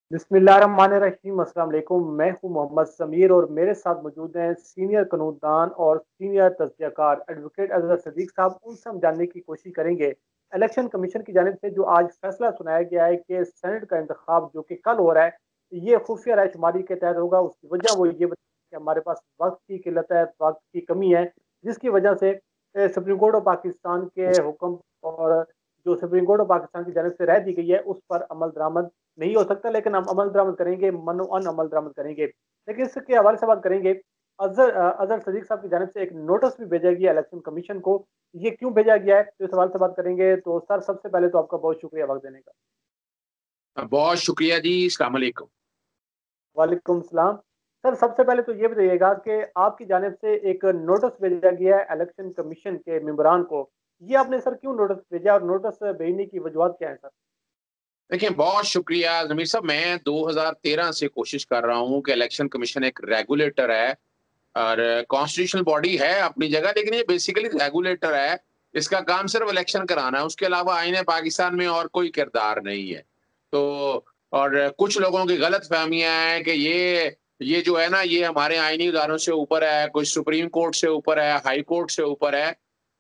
बिस्मिल्लाहिर्रहमानिर्रहीम। अस्सलाम वालेकुम। मैं हूं मोहम्मद समीर और मेरे साथ मौजूद हैं सीनियर कानूनदान और सीनियर तजज़ियाकार एडवोकेट अजहर सदीक साहब। उनसे हम जानने की कोशिश करेंगे इलेक्शन कमीशन की जानिब से जो आज फैसला सुनाया गया है कि सेनेट का इंतखाब जो कि कल हो रहा है, ये खुफिया रायशुमारी के तहत होगा। उसकी वजह वो ये बताया कि हमारे पास वक्त की किल्लत है, वक्त की कमी है, जिसकी वजह से सुप्रीम कोर्ट ऑफ पाकिस्तान के हुक्म और जो सुप्रीम कोर्ट ऑफ पाकिस्तान की जानिब से राय दी गई है उस पर अमल दरामद नहीं हो सकता। लेकिन हम अमल दरामद करेंगे, मनो अन अमल दरामद करेंगे। लेकिन इसके हवाले से बात करेंगे, अजहर सदीक साहब की जानिब से एक नोटिस भी भेजा गया इलेक्शन कमीशन को। ये क्यों भेजा गया है, तो इस सवाल से बात करेंगे। तो सर, सबसे पहले तो आपका बहुत शुक्रिया वक्त देने का। बहुत शुक्रिया जी। अस्सलाम वालेकुम। वालेकुम सलाम। सर, सबसे पहले तो ये बताइएगा कि आपकी जानिब से एक नोटिस भेजा गया है इलेक्शन कमीशन के मेंबरान को। ये आपने सर क्यों नोटिस भेजा और नोटिस भेजने की वजूहत क्या है सर? देखिए, बहुत शुक्रिया ज़मीर साहब। मैं 2013 से कोशिश कर रहा हूँ कि इलेक्शन कमीशन एक रेगुलेटर है और कॉन्स्टिट्यूशनल बॉडी है अपनी जगह, लेकिन ये बेसिकली रेगुलेटर है। इसका काम सिर्फ इलेक्शन कराना है, उसके अलावा आईने पाकिस्तान में और कोई किरदार नहीं है। तो और कुछ लोगों की गलत फहमियाँ हैं कि ये जो है ना, ये हमारे आईनी इदारों से ऊपर है, कोई सुप्रीम कोर्ट से ऊपर है, हाई कोर्ट से ऊपर है।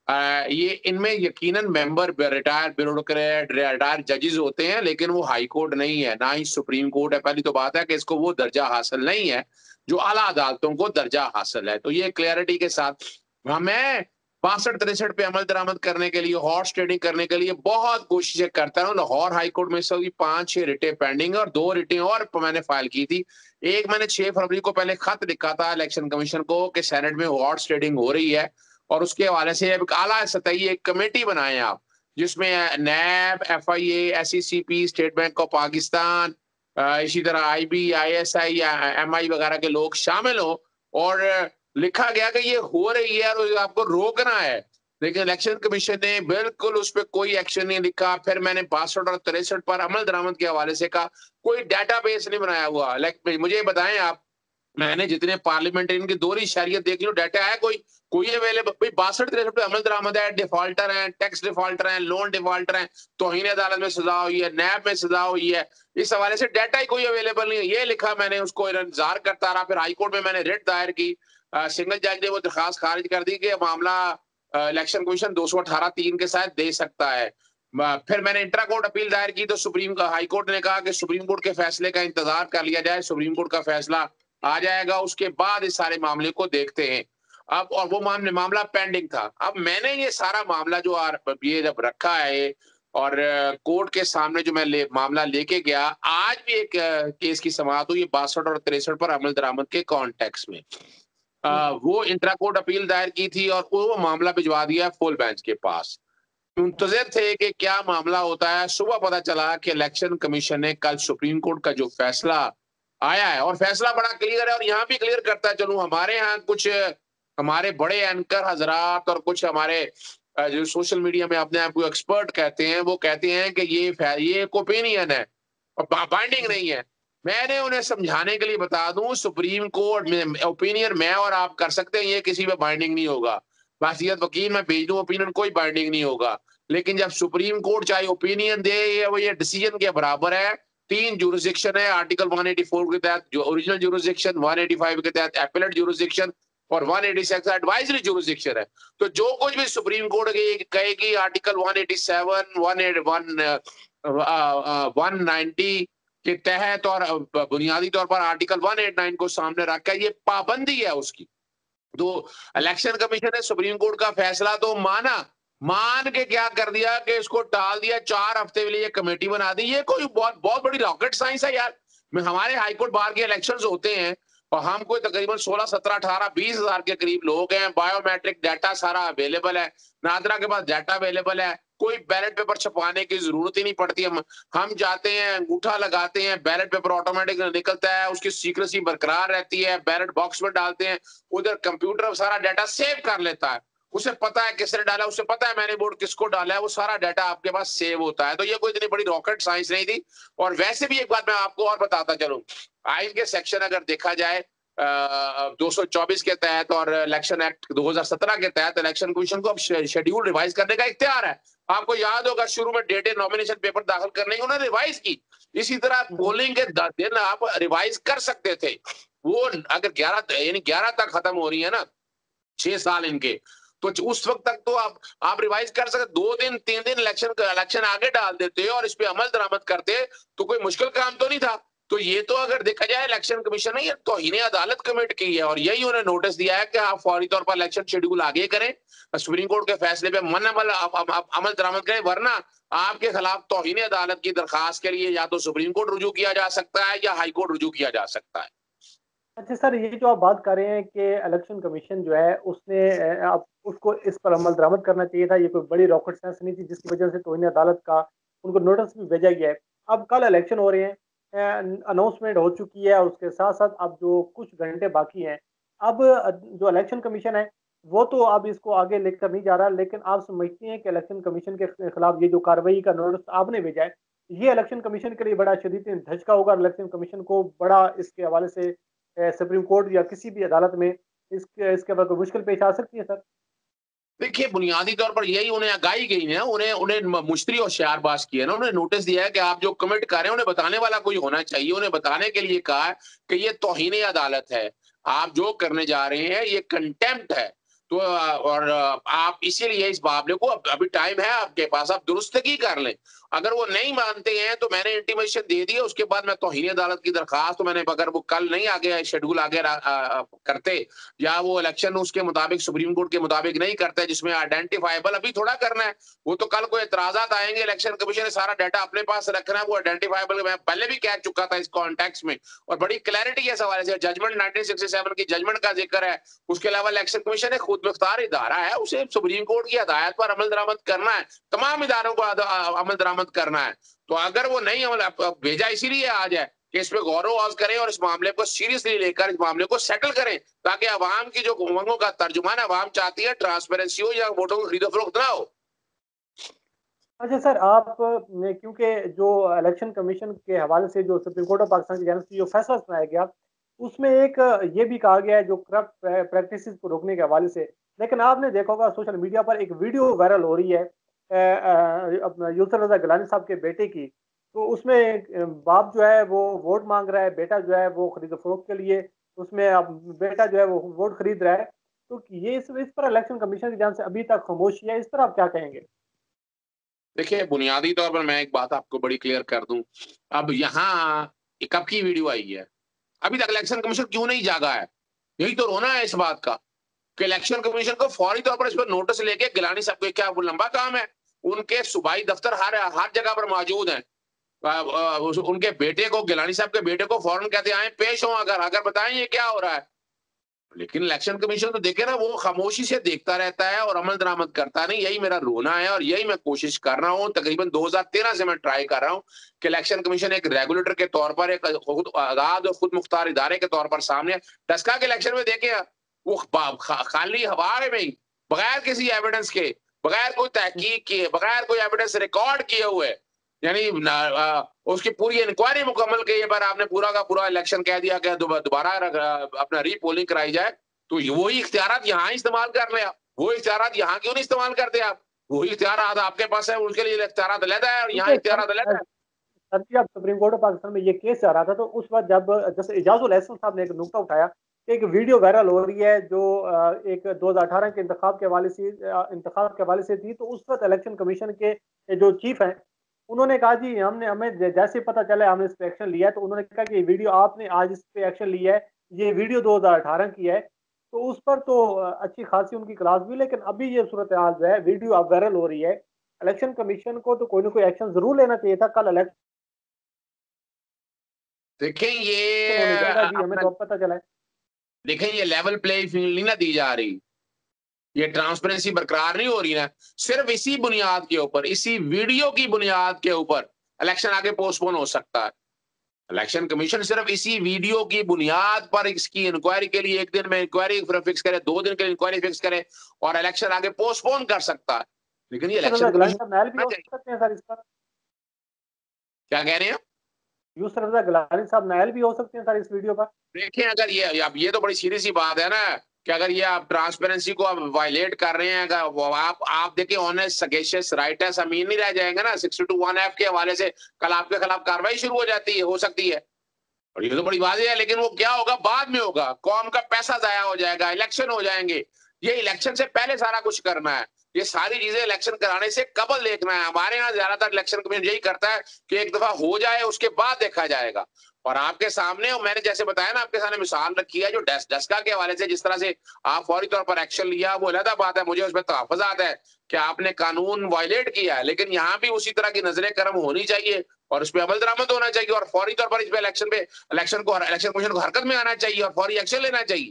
ये इनमें यकीनन मेंबर रिटायर्ड ब्यूरोक्रेट, रिटायर्ड जजेस होते हैं, लेकिन वो हाई कोर्ट नहीं है, ना ही सुप्रीम कोर्ट है। पहली तो बात है कि इसको वो दर्जा हासिल नहीं है जो आला अदालतों को दर्जा हासिल है। तो ये क्लियरिटी के साथ मैं 62-63 पे अमल दरामद करने के लिए, हॉर्स ट्रेडिंग करने के लिए बहुत कोशिशें करता हूँ। लाहौर हाई कोर्ट में इस वक्त 5-6 रिटें पेंडिंग है और 2 रिटें और मैंने फाइल की थी। एक मैंने 6 फरवरी को पहले खत लिखा था इलेक्शन कमीशन को कि सेनेट में हॉर्स ट्रेडिंग हो रही है, और उसके हवाले से अब आला सतही एक कमेटी बनाएं आप, जिसमें NAB, FIA, SECP, state bank of Pakistan, इसी तरह आईबी, आईएसआई या एमआई वगैरह के लोग शामिल हो। और लिखा गया कि ये हो रही है और आपको रोकना है, लेकिन इलेक्शन कमीशन ने बिल्कुल उस पर कोई एक्शन नहीं लिखा। फिर मैंने 62 और 63 पर अमल दरामद के हवाले से कहा, कोई डेटाबेस नहीं बनाया हुआ। मुझे बताएं आप, मैंने जितने पार्लियामेंटेरियन की दोहरी शहरियत देख लो, डाटा है कोई अवेलेबल? भाई 62-63 पे अमल दरामद है, डिफॉल्टर हैं, टैक्स डिफॉल्टर हैं, लोन डिफॉल्टर हैं, तौहीन अदालत में सजा हुई है, नैब में सजा हुई है। इस हवाले से डाटा ही कोई अवेलेबल नहीं है। ये लिखा, मैंने उसको इंतजार करता रहा। फिर हाईकोर्ट में मैंने रिट दायर की, सिंगल जज ने वो दरखास्त खारिज कर दी कि मामला इलेक्शन कमीशन 218(3) के साथ दे सकता है। फिर मैंने इंट्रा कोर्ट अपील दायर की, तो सुप्रीम हाई कोर्ट ने कहा कि सुप्रीम कोर्ट के फैसले का इंतजार कर लिया जाए, सुप्रीम कोर्ट का फैसला आ जाएगा, उसके बाद इस सारे मामले को देखते हैं। अब और वो मामला पेंडिंग था। अब मैंने ये सारा मामला जो ये जब रखा है और कोर्ट के सामने जो मैं मामला लेके गया, आज भी एक केस की समाअत हुई 62 और 63 पर अमल दरामद के कॉन्टेक्स्ट में। वो इंट्रा कोर्ट अपील दायर की थी और वो मामला भिजवा दिया फुल बेंच के पास। मुंतजिर थे कि क्या मामला होता है। सुबह पता चला कि इलेक्शन कमीशन ने कल सुप्रीम कोर्ट का जो फैसला आया है, और फैसला बड़ा क्लियर है, और यहाँ भी क्लियर करता है चलूं, हमारे यहाँ कुछ हमारे बड़े एंकर हजरात और कुछ हमारे जो सोशल मीडिया में अपने आप को एक्सपर्ट कहते हैं, वो कहते हैं कि ये एक ओपिनियन है और बाइंडिंग नहीं है। मैंने उन्हें समझाने के लिए बता दूं, सुप्रीम कोर्ट में ओपिनियन मैं और आप कर सकते हैं, ये किसी पे बाइंडिंग नहीं होगा। बासियत वकील मैं भेज दूं ओपिनियन, कोई बाइंडिंग नहीं होगा। लेकिन जब सुप्रीम कोर्ट चाहे ओपिनियन दे, ये डिसीजन के बराबर है। 3 जुरिसडिक्शन है आर्टिकल 184 के तहत, जो ओरिजिनल जुरिसडिक्शन, 185 के तहत एपेलेट जुरिसडिक्शन और 186 एडवाइजरी जुरिसडिक्शन है। तो जो कुछ भी सुप्रीम कोर्ट कहेगी आर्टिकल 187, 190 के तहत और बुनियादी तौर पर आर्टिकल 189 को सामने रखकर ये पाबंदी है उसकी। तो इलेक्शन कमीशन ने सुप्रीम कोर्ट का फैसला तो मान के क्या कर दिया कि इसको टाल दिया, 4 हफ्ते के लिए कमेटी बना दी। ये कोई बहुत बहुत बड़ी रॉकेट साइंस है यार। हमारे हाईकोर्ट बार के इलेक्शंस होते हैं और हम कोई तकरीबन 16, 17, 18, 20 हजार के करीब लोग हैं। बायोमेट्रिक डाटा सारा अवेलेबल है, नादरा के पास डाटा अवेलेबल है, कोई बैलेट पेपर छपवाने की जरूरत ही नहीं पड़ती। हम जाते हैं, अंगूठा लगाते हैं, बैलेट पेपर ऑटोमेटिक निकलता है, उसकी सीक्रेसी बरकरार रहती है, बैलेट बॉक्स में डालते हैं, उधर कंप्यूटर सारा डाटा सेव कर लेता है। उसे पता है किसने डाला, उसे पता है मैंने वोट किसको डाला है, वो सारा डाटा आपके पास सेव होता है। तो ये कोई इतनी बड़ी रॉकेट साइंस नहीं थी। और वैसे भी एक बात मैं आपको और बताता चलूं, आइन के सेक्शन अगर देखा जाए 224 के तहत और इलेक्शन एक्ट 2017 के तहत इलेक्शन कमीशन को अब शेड्यूल रिवाइज करने का इख्तियार है। आपको याद होगा शुरू में डेटेड नॉमिनेशन पेपर दाखिल करने की उन्होंने रिवाइज की। इसी तरह पोलिंग के दिन आप रिवाइज कर सकते थे। वो अगर 11 यानी 11 तक खत्म हो रही है ना 6 साल इनके, तो उस वक्त तक तो आप रिवाइज कर सकते। 2 दिन 3 दिन इलेक्शन आगे डाल देते और इस पे अमल दरामद करते तो कोई मुश्किल काम तो नहीं था। तो ये तो अगर देखा जाए इलेक्शन कमीशन ने ये तौहीन अदालत कमिट की है और यही उन्हें नोटिस दिया है कि आप फौरी तौर पर इलेक्शन शेड्यूल आगे करें, सुप्रीम कोर्ट के फैसले पे अमल दरामद करें, वरना आपके खिलाफ तौहीन अदालत की दरखास्त के लिए या तो सुप्रीम कोर्ट रुजू किया जा सकता है या हाई कोर्ट रुजू किया जा सकता है। अच्छा सर, ये जो आप बात कर रहे हैं कि इलेक्शन कमीशन जो है उसने आप उसको इस पर अमल दरामद करना चाहिए था, ये कोई बड़ी रॉकेट साइंस नहीं थी जिसकी वजह से तौहीन अदालत का उनको नोटिस भी भेजा गया है। अब कल इलेक्शन हो रहे हैं, अनाउंसमेंट हो चुकी है, उसके साथ साथ अब जो कुछ घंटे बाकी हैं, अब जो इलेक्शन कमीशन है वो तो अब इसको आगे लेकर नहीं जा रहा, लेकिन आप समझते हैं कि इलेक्शन कमीशन के खिलाफ ये जो कार्रवाई का नोटिस आपने भेजा है, ये इलेक्शन कमीशन के लिए बड़ा शदीद धचका होगा? इलेक्शन कमीशन को बड़ा इसके हवाले से सुप्रीम कोर्ट या किसी भी अदालत में इसके बाद कोई मुश्किल पेश आ सकती है सर? देखिए, बुनियादी तौर पर यही उन्हें आगाही गई है, उन्हें उन्हें मुश्तरी होशियारबाज़ की है ना, उन्हें नोटिस दिया है कि आप जो कमिट कर रहे हैं, उन्हें बताने वाला कोई होना चाहिए। उन्हें बताने के लिए कहा है कि ये तौहीन अदालत है। आप जो करने जा रहे हैं, ये कंटेम्प्ट है। तो और आप इसीलिए इस मामले को अभी टाइम है आपके पास, आप दुरुस्तगी कर लें। अगर वो नहीं मानते हैं, तो मैंने इंटीमेशन दे दी है, उसके बाद मैं तौहीन अदालत की दरखास्त, तो मैंने अगर वो कल नहीं आगे शेड्यूल आगे करते या वो इलेक्शन उसके मुताबिक सुप्रीम कोर्ट के मुताबिक नहीं करते जिसमें आइडेंटिफाइबल अभी थोड़ा करना है, वो तो कल कोई एतराजात आएंगे, इलेक्शन कमीशन ने सारा डाटा अपने पास रखना है, वो आइडेंटिफाइबल मैं पहले भी कह चुका था इस कॉन्टेक्स्ट में और बड़ी क्लैरिटी है इस हवाले से। जजमेंट 1967 की जजमेंट का जिक्र है, उसके अलावा इलेक्शन कमीशन एक खुद मुख्तार इदारा है, उसे सुप्रीम कोर्ट की हदायत पर अमल दरामद करना है, तमाम इदारों को अमल दरामद करना है। तो अगर वो नहीं अमल भेजा इसीलिए आज है कि इस पे गौर-व-औज़ करें और इस मामले को सीरियसली लेकर इस मामले को सेटल करें, ताकि अवाम की जो उमंगों का तर्जुमान अवाम चाहती है ट्रांसपेरेंसी हो या वोटों की खरीदो-फरोख्त ना हो। अच्छा सर, आप क्योंकि जो इलेक्शन कमीशन के हवाले से जो सुप्रीम कोर्ट ऑफ पाकिस्तान की जानिब से जो फैसला सुनाया गया, उसमें एक ये भी कहा गया है जो करप्ट प्रैक्टिसेस को रोकने के हवाले से, लेकिन आपने देखा होगा सोशल मीडिया पर एक वीडियो वायरल हो रही है अपना यूसुफ रज़ा गिलानी साहब के बेटे की। तो उसमें बाप जो है वो वोट मांग रहा है, बेटा जो है वो खरीद फरोख्त के लिए उसमें अब बेटा जो है वो वोट खरीद रहा है। तो ये इस पर इलेक्शन कमीशन की जानिब से अभी तक खामोशी है, इस पर आप क्या कहेंगे? देखिए, बुनियादी तौर पर मैं एक बात आपको बड़ी क्लियर कर दूँ, अब यहाँ ये कब की वीडियो आई है? अभी तक इलेक्शन कमीशन क्यों नहीं जागा है? यही तो रोना है इस बात का कि इलेक्शन कमीशन को फौरी तौर पर इस पर नोटिस लेके गिलानी साहब को क्या वो लंबा काम है? उनके सूबाई दफ्तर हर जगह पर मौजूद हैं। उनके बेटे को गिलानी साहब के बेटे को फौरन कहते आए पेश हों अगर अगर बताएं ये क्या हो रहा है। लेकिन इलेक्शन कमीशन तो देखे ना वो खामोशी से देखता रहता है और अमल दरामद करता नहीं। यही मेरा रोना है और यही मैं कोशिश कर रहा हूँ तकरीबन 2013 से मैं ट्राई कर रहा हूँ कि इलेक्शन कमीशन एक रेगुलेटर के तौर पर एक खुद आजाद और खुद मुख्तार इदारे के तौर पर सामने टस्का के इलेक्शन में देखे वो खाली हवा में ही बगैर किसी एविडेंस के बगैर कोई तहकीक किए बगैर कोई एविडेंस रिकॉर्ड किए हुए यानी उसकी पूरी इंक्वायरी मुकम्मल की पर आपने पूरा का पूरा इलेक्शन कह दिया कि दोबारा अपना रीपोलिंग कराई जाए, तो वही इख्तियारात यहाँ इस्तेमाल कर ले आप। वो इख्तियारात यहाँ क्यों नहीं इस्तेमाल करते आप? वही इख्तियारात आपके पास है, उनके लिए इख्तियारात अलग है और यहाँ क्योंकि इख्तियारात अलग है। सर जी, अब सुप्रीम कोर्ट ऑफ पाकिस्तान में ये केस जा रहा था, तो उस वक्त जब जैसे एजाजुल एहसन साहब ने एक नुकता उठाया कि एक वीडियो वायरल हो रही है जो एक 2018 के इंतखाब के हवाले से थी, तो उस वक्त इलेक्शन कमीशन के जो चीफ हैं उन्होंने कहा जी हमने हमें जैसे पता चला हमने इस पर एक्शन लिया है, तो उन्होंने कहा कि ये वीडियो आपने आज इस पे एक्शन लिया है, ये वीडियो 2018 की है। तो उस पर तो अच्छी खासी उनकी क्लास भी, लेकिन अभी ये सूरत हाल जो है वीडियो अब वायरल हो रही है, इलेक्शन कमीशन को तो कोई ना कोई एक्शन जरूर लेना चाहिए था। कल देखें इलेक्शन होने जाएगा जी, हमें तो अब पता चला है। ये लेवल प्ले फील्ड नहीं ना दी जा रही, ये ट्रांसपेरेंसी बरकरार नहीं हो रही ना। सिर्फ इसी बुनियाद के ऊपर इसी वीडियो की बुनियाद के ऊपर इलेक्शन आगे पोस्टपोन हो सकता है। इलेक्शन कमीशन सिर्फ इसी वीडियो की बुनियाद पर इसकी इंक्वायरी के लिए एक दिन में इंक्वायरी फिक्स करे, 2 दिन के लिए इंक्वायरी फिक्स करे और इलेक्शन आगे पोस्टपोन कर सकता है। लेकिन ये यूसुफ रजा इलेक्शन गिलानी कमीशन साहब नायल भी क्या हो सकते हैं सर इस पर? कह रहे हैं? यूसुफ रजा गिलानी साहब नायल भी हो सकते हैं सर इस वीडियो पर? देखिए अगर ये अब ये तो बड़ी सीरियस सी बात है ना कि अगर ये आप ट्रांसपेरेंसी को आप वायलेट कर रहे हैं, अगर आप देखिए ऑनेस्ट सगेशियस राइटर्स अमीन नहीं रह जाएंगे ना 62(1)F के हवाले से, कल आपके खिलाफ कार्रवाई शुरू हो जाती है, हो सकती है। और ये तो बड़ी वाज़ेह है, लेकिन वो क्या होगा बाद में होगा, कौम का पैसा ज़ाया हो जाएगा, इलेक्शन हो जाएंगे। ये इलेक्शन से पहले सारा कुछ करना है, ये सारी चीजें इलेक्शन कराने से कबल देखना है। हमारे यहाँ ज्यादातर इलेक्शन कमीशन यही करता है कि एक दफा हो जाए उसके बाद देखा जाएगा। और आपके सामने, और मैंने जैसे बताया ना, आपके सामने मिसाल रखी है जो डस्का के हवाले से जिस तरह से आप फौरी तौर पर एक्शन लिया, वो अलग बात है, मुझे उसमें तहफ़्फ़ुज़ात है कि आपने कानून वायलेट किया है, लेकिन यहाँ भी उसी तरह की नजरें करम होनी चाहिए और उस पर अमल दरामद होना चाहिए और फौरी तौर पर इस पे इलेक्शन कमीशन को हरकत में आना चाहिए और फौरी एक्शन लेना चाहिए।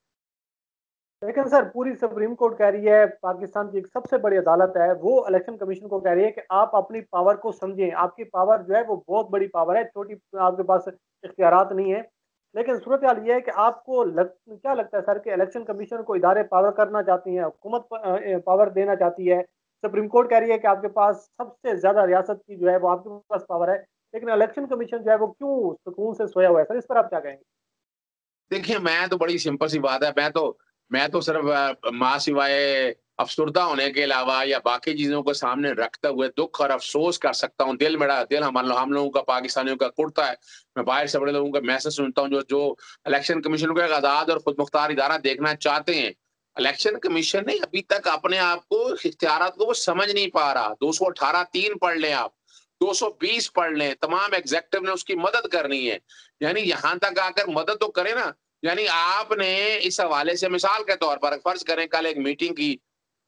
लेकिन सर पूरी सुप्रीम कोर्ट कह रही है, पाकिस्तान की एक सबसे बड़ी अदालत है, वो इलेक्शन कमीशन को कह रही है कि आप अपनी पावर को समझें, आपकी पावर जो है वो बहुत बड़ी पावर है, छोटी आपके पास इख्तियारात नहीं है। लेकिन सूरत हाल ये है कि आपको क्या लगता है सर कि इलेक्शन कमीशन को इदारे पावर करना चाहती हैं, हुकूमत पावर देना चाहती है। सुप्रीम कोर्ट कह रही है कि आपके पास सबसे ज्यादा रियासत की जो है वो आपके पास पावर है, लेकिन इलेक्शन कमीशन जो है वो क्यों सुकून से सोया हुआ है सर, इस पर आप क्या कहेंगे? देखिए, मैं तो बड़ी सिंपल सी बात है, मैं तो सिर्फ माँ सिवाय अफ़सुर्दा होने के अलावा या बाकी चीज़ों को सामने रखते हुए दुःख और अफ़सोस कर सकता हूँ। दिल हम लोगों का, पाकिस्तानियों का कुढ़ता है। मैं बाहर से बड़े लोगों का मैसेज सुनता हूँ जो जो इलेक्शन कमीशन को एक आज़ाद और खुद मुख्तार इदारा देखना चाहते हैं। इलेक्शन कमीशन ने अभी तक अपने आप को, इख्तियारात को वो समझ नहीं पा रहा। 218 3 पढ़ लें आप, 220 पढ़ लें, तमाम एग्ज़ेक्टिव ने उसकी मदद करनी है। यानी यहाँ तक आकर मदद तो करें ना। यानी आपने इस हवाले से मिसाल के तौर पर फर्ज करें कल एक मीटिंग की,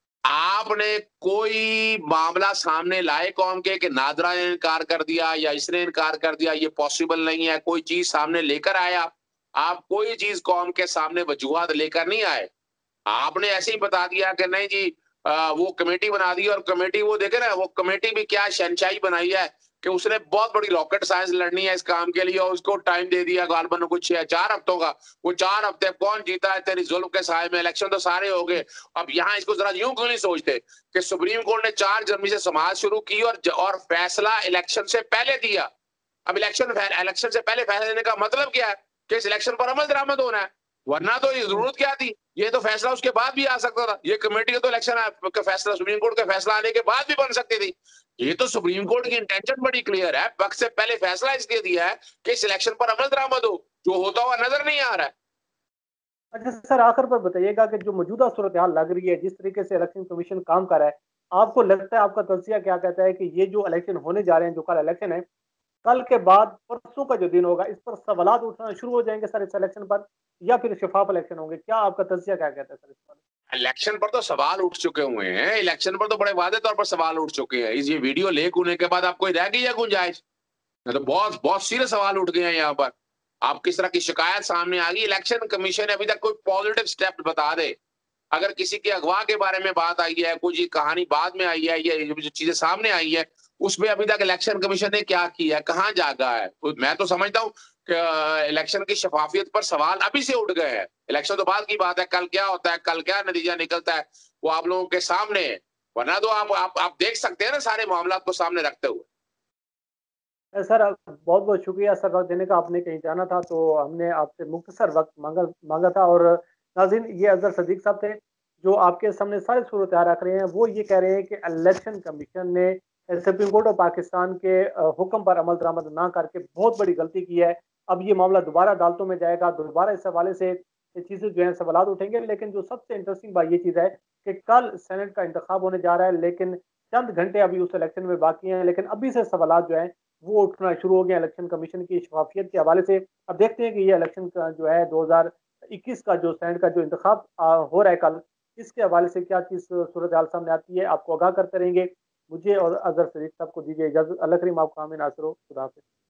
आपने कोई मामला सामने लाए कौम के कि नादरा ने इनकार कर दिया या इसने इनकार कर दिया, ये पॉसिबल नहीं है, कोई चीज सामने लेकर आया? आप कोई चीज कौम के सामने वजूहात लेकर नहीं आए। आपने ऐसे ही बता दिया कि नहीं जी, वो कमेटी बना दी और कमेटी, वो देखे ना, वो कमेटी भी क्या शहंशाही बनाई है कि उसने बहुत बड़ी रॉकेट साइंस लड़नी है इस काम के लिए और उसको टाइम दे दिया गालबन कुछ 4 हफ्तों का। वो 4 हफ्ते कौन जीता है तेरी जुल्म के साए में, इलेक्शन तो सारे हो गए। अब यहाँ इसको जरा यूं क्यों नहीं सोचते कि सुप्रीम कोर्ट ने 4 जनवरी से समाज शुरू की और फैसला इलेक्शन से पहले दिया। अब इलेक्शन से पहले फैसला देने का मतलब क्या है कि इस इलेक्शन पर अमल दरामद होना है, वरना तो ये जरूरत क्या थी? ये तो फैसला उसके बाद भी आ सकता था। ये कमेटी का तो इलेक्शन का फैसला सुप्रीम कोर्ट का फैसला आने के बाद भी बन सकती थी। ये तो सुप्रीम कोर्ट की इंटेंशन बड़ी क्लियर है, वक्त से पहले फैसला इसलिए दिया है कि इस इलेक्शन पर अमल दरामद हो, जो होता हुआ नजर नहीं आ रहा है। अच्छा सर, आखिर पर बताइएगा कि जो मौजूदा सूरत हाल लग रही है, जिस तरीके से इलेक्शन कमीशन काम कर रहा है, आपको लगता है, आपका तज्जिया क्या कहता है कि ये जो इलेक्शन होने जा रहे हैं, जो कल इलेक्शन है, कल के बाद परसों का जो दिन होगा, इस पर सवालात उठना शुरू हो जाएंगे सर इस इलेक्शन पर, या फिर शफाफ इलेक्शन होंगे? क्या आपका तज्जिया क्या कहता है सर इस पर? इलेक्शन पर तो सवाल उठ चुके हुए हैं, इलेक्शन पर तो बड़े वादे तौर पर सवाल उठ चुके हैं। इस ये वीडियो लीक होने के बाद आपको रह गई है गुंजाइश? तो बहुत बहुत सीरियस सवाल उठ गए हैं यहाँ पर। आप किस तरह की शिकायत सामने आ गई, इलेक्शन कमीशन ने अभी तक कोई पॉजिटिव स्टेप बता दे। अगर किसी के अगवा के बारे में बात आई है, कुछ कहानी बाद में आई है, ये जो चीजें सामने आई है, उसमें अभी तक इलेक्शन कमीशन ने क्या किया है, कहाँ जागा है? तो मैं तो समझता हूँ कि इलेक्शन की शफाफियत पर सवाल अभी से उठ गए हैं। इलेक्शन तो बाद की बात है, कल क्या होता है, कल क्या नतीजा निकलता है, वो आप लोगों के सामने है। वरना तो आप देख सकते हैं ना सारे मामला को सामने रखते हुए। सर बहुत बहुत शुक्रिया सर, वक्त देने का। आपने कहीं जाना था तो हमने आपसे मुख्तसर वक्त मांगा मांगा था। और नाज़रीन, ये अजहर सदीक साहब थे जो आपके सामने सारे सूरत रख रहे हैं। वो ये कह रहे हैं कि इलेक्शन कमीशन ने सुप्रीम कोर्ट ऑफ पाकिस्तान के हुक्म पर अमल दरामद ना करके बहुत बड़ी गलती की है। अब ये मामला दोबारा अदालतों में जाएगा, दोबारा इस हवाले से ये चीज़ें जो है सवाल उठेंगे। लेकिन जो सबसे इंटरेस्टिंग बात ये चीज़ है कि कल सेनेट का इंतखाब होने जा रहा है, लेकिन चंद घंटे अभी उस इलेक्शन में बाकी हैं। लेकिन अभी से सवाल जो है वो उठना शुरू हो गया इलेक्शन कमीशन की शफाफियत के हवाले से। अब देखते हैं कि ये इलेक्शन का जो है 2021 का जो सेनेट का जो इंतखाब हो रहा है कल, इसके हवाले से क्या चीज़ सूरत हाल सामने आती है, आपको आगाह करते रहेंगे। मुझे और अजहर शरीफ साहब को दीजिए इजाज़त। अल्लाह करीम आपको आमीन नासिर हो। खुदा हाफिज़।